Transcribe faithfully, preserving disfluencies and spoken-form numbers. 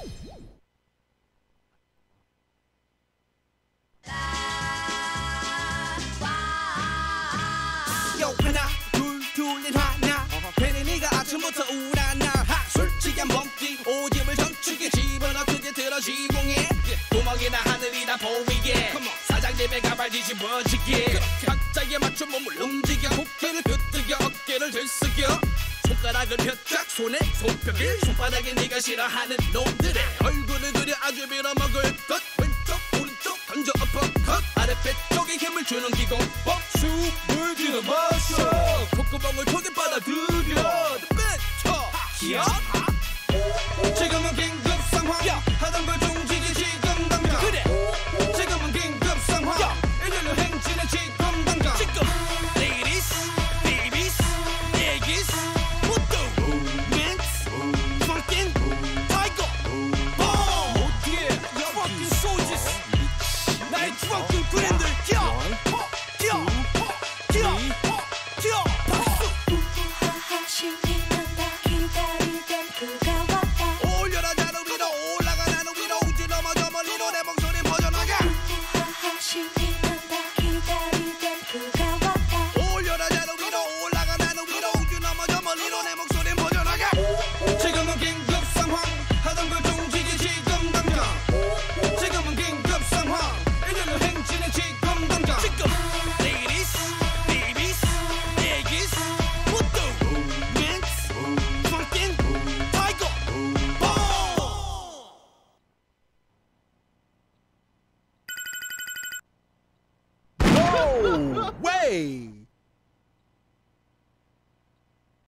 하나 둘둘넷 하나 괜히 네가 아침부터 우울하나 솔직히 한 벙띠 오줌을 전축에 집은 어떻게 들어 지붕에 구멍이나 하늘이나 보이게 사장님의 가발 뒤집어지게 각자에 맞춘 몸을 움직여 고개를 끄덕여 어깨를 들썩여 손가락을 펴짝 손에 손뼉을 손바닥에 네가 싫어하는 놈들의 얼굴을 그려 아주 빌어먹을 것 왼쪽 오른쪽 던져 어퍼컷 아랫배 쪽에 힘을 주는 기공법 숨을 들여 마셔 콧구멍을 통해 빨아들여 뱉어 기억